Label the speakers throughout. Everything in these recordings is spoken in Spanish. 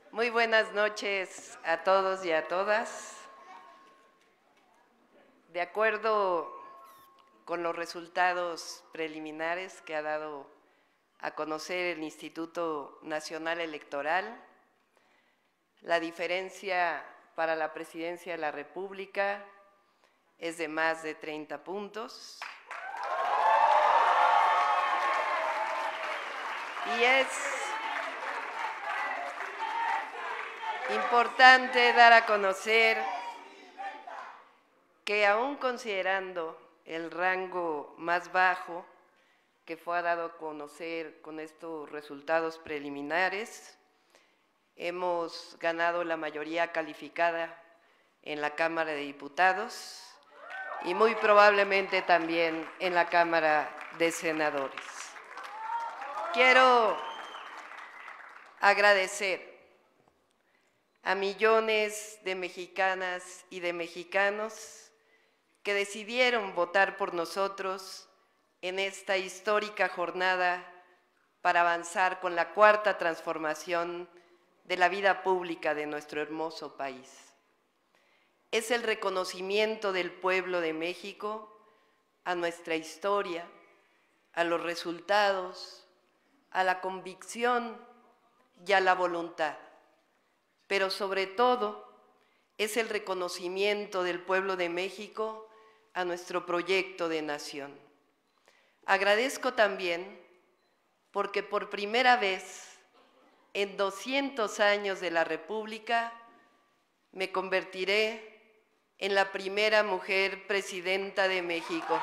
Speaker 1: Muy buenas noches a todos y a todas. De acuerdo con los resultados preliminares que ha dado a conocer el Instituto Nacional Electoral, la diferencia para la presidencia de la República es de más de 30 puntos. Y es importante dar a conocer que aún considerando el rango más bajo que fue dado a conocer con estos resultados preliminares, hemos ganado la mayoría calificada en la Cámara de Diputados y muy probablemente también en la Cámara de Senadores. Quiero agradecer a millones de mexicanas y de mexicanos que decidieron votar por nosotros en esta histórica jornada para avanzar con la cuarta transformación de la vida pública de nuestro hermoso país. Es el reconocimiento del pueblo de México a nuestra historia, a los resultados, a la convicción y a la voluntad, pero sobre todo es el reconocimiento del pueblo de México a nuestro proyecto de nación. Agradezco también porque por primera vez en 200 años de la República me convertiré en la primera mujer presidenta de México.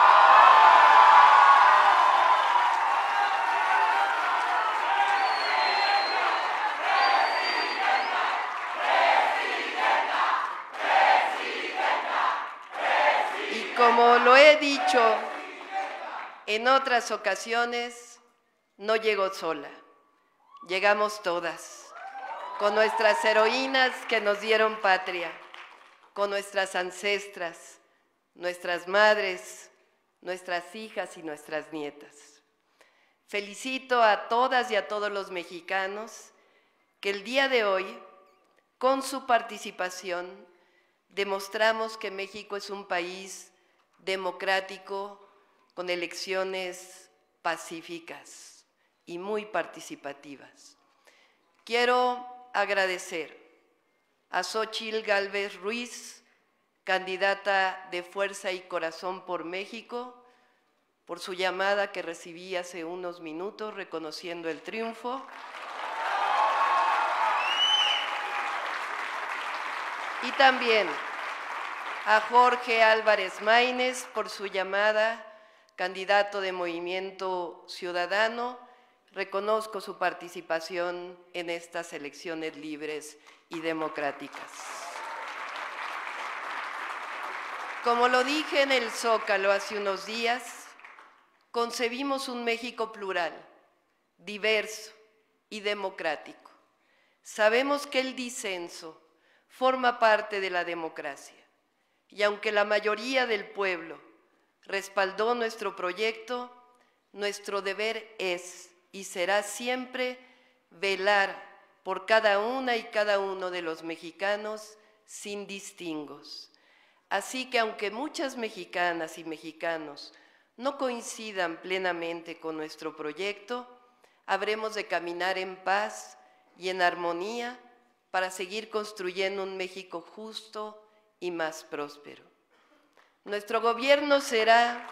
Speaker 1: Y como lo he dicho en otras ocasiones, no llego sola, llegamos todas, con nuestras heroínas que nos dieron patria, con nuestras ancestras, nuestras madres, nuestras hijas y nuestras nietas. Felicito a todas y a todos los mexicanos que el día de hoy, con su participación, demostramos que México es un país democrático, con elecciones pacíficas y muy participativas. Quiero agradecer a Xóchitl Gálvez Ruiz, candidata de Fuerza y Corazón por México, por su llamada que recibí hace unos minutos reconociendo el triunfo. Y también a Jorge Álvarez Maínez por su llamada, candidato de Movimiento Ciudadano. Reconozco su participación en estas elecciones libres y democráticas. Como lo dije en el Zócalo hace unos días, concebimos un México plural, diverso y democrático. Sabemos que el disenso forma parte de la democracia y aunque la mayoría del pueblo respaldó nuestro proyecto, nuestro deber es y será siempre velar por cada una y cada uno de los mexicanos sin distingos. Así que aunque muchas mexicanas y mexicanos no coincidan plenamente con nuestro proyecto, habremos de caminar en paz y en armonía para seguir construyendo un México justo y más próspero. Nuestro gobierno será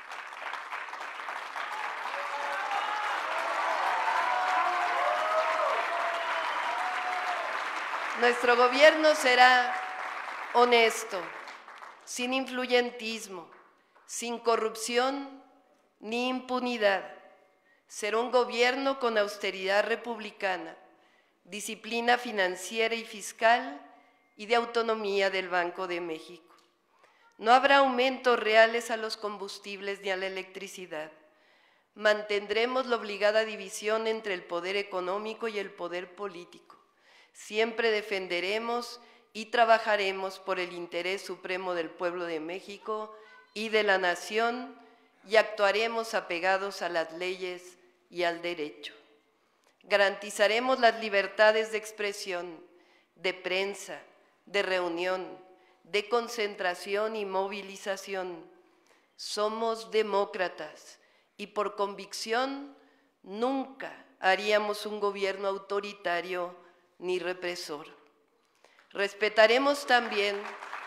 Speaker 1: honesto, sin influyentismo, sin corrupción ni impunidad. Será un gobierno con austeridad republicana, disciplina financiera y fiscal y de autonomía del Banco de México. No habrá aumentos reales a los combustibles ni a la electricidad. Mantendremos la obligada división entre el poder económico y el poder político. Siempre defenderemos y trabajaremos por el interés supremo del pueblo de México y de la nación y actuaremos apegados a las leyes y al derecho. Garantizaremos las libertades de expresión, de prensa, de reunión, de concentración y movilización. Somos demócratas y por convicción nunca haríamos un gobierno autoritario ni represor. Respetaremos también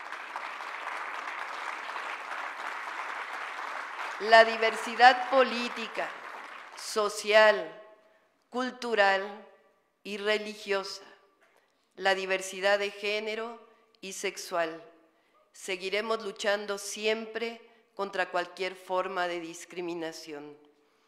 Speaker 1: la diversidad política, social, cultural y religiosa, la diversidad de género y sexual. Seguiremos luchando siempre contra cualquier forma de discriminación.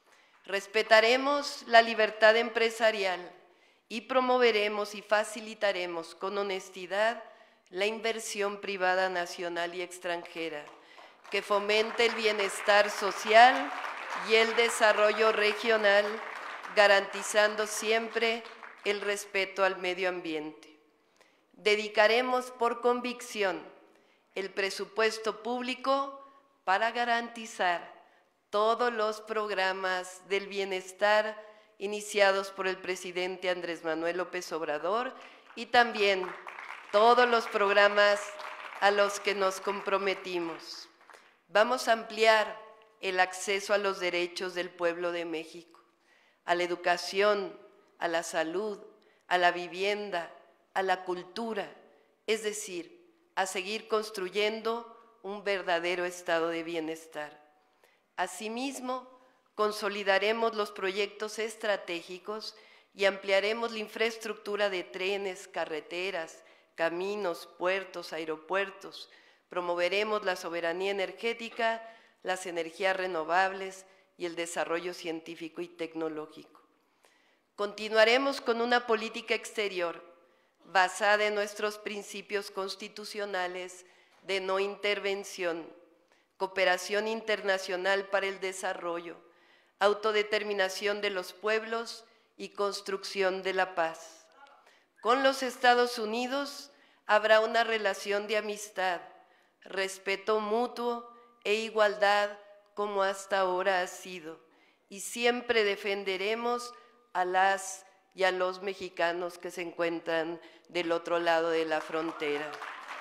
Speaker 1: Respetaremos la libertad empresarial y promoveremos y facilitaremos con honestidad la inversión privada nacional y extranjera, que fomente el bienestar social y el desarrollo regional, garantizando siempre el respeto al medio ambiente. Dedicaremos por convicción el presupuesto público para garantizar todos los programas del bienestar iniciados por el presidente Andrés Manuel López Obrador y también todos los programas a los que nos comprometimos. Vamos a ampliar el acceso a los derechos del pueblo de México, a la educación, a la salud, a la vivienda, a la cultura, es decir, a seguir construyendo un verdadero estado de bienestar. Asimismo, consolidaremos los proyectos estratégicos y ampliaremos la infraestructura de trenes, carreteras, caminos, puertos, aeropuertos. Promoveremos la soberanía energética, las energías renovables y el desarrollo científico y tecnológico. Continuaremos con una política exterior basada en nuestros principios constitucionales de no intervención, cooperación internacional para el desarrollo, autodeterminación de los pueblos y construcción de la paz. Con los Estados Unidos habrá una relación de amistad, respeto mutuo e igualdad como hasta ahora ha sido, y siempre defenderemos a las y a los mexicanos que se encuentran del otro lado de la frontera.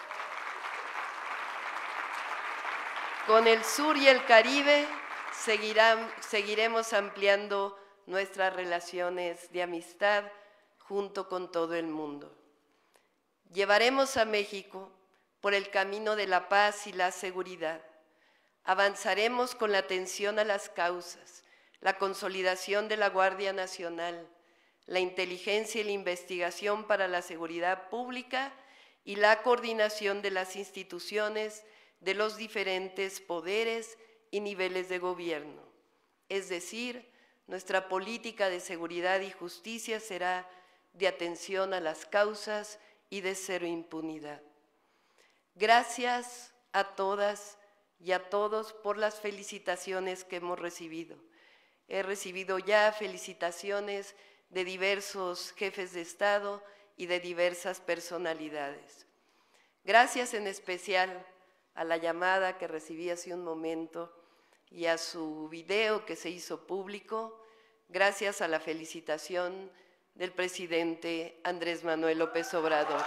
Speaker 1: Con el sur y el Caribe seguiremos ampliando nuestras relaciones de amistad junto con todo el mundo. Llevaremos a México por el camino de la paz y la seguridad. Avanzaremos con la atención a las causas, la consolidación de la Guardia Nacional, la inteligencia y la investigación para la seguridad pública y la coordinación de las instituciones de los diferentes poderes y niveles de gobierno. Es decir, nuestra política de seguridad y justicia será de atención a las causas y de cero impunidad. Gracias a todas y a todos por las felicitaciones que hemos recibido. He recibido ya felicitaciones de diversos jefes de Estado y de diversas personalidades. Gracias en especial a la llamada que recibí hace un momento y a su video que se hizo público, gracias a la felicitación del presidente Andrés Manuel López Obrador.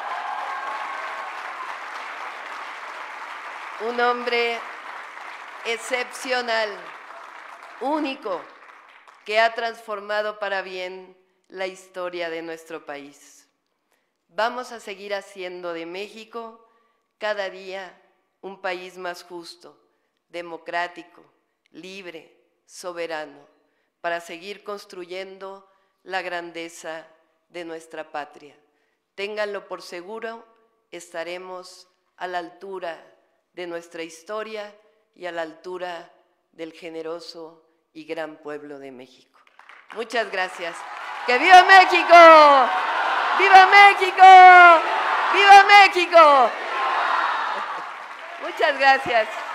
Speaker 1: Un hombre excepcional, único, que ha transformado para bien la historia de nuestro país. Vamos a seguir haciendo de México cada día un país más justo, democrático, libre, soberano, para seguir construyendo la grandeza de nuestra patria. Ténganlo por seguro, estaremos a la altura de nuestra historia y a la altura del generoso y gran pueblo de México. Muchas gracias. ¡Que viva México! ¡Viva México! ¡Viva México! Muchas gracias.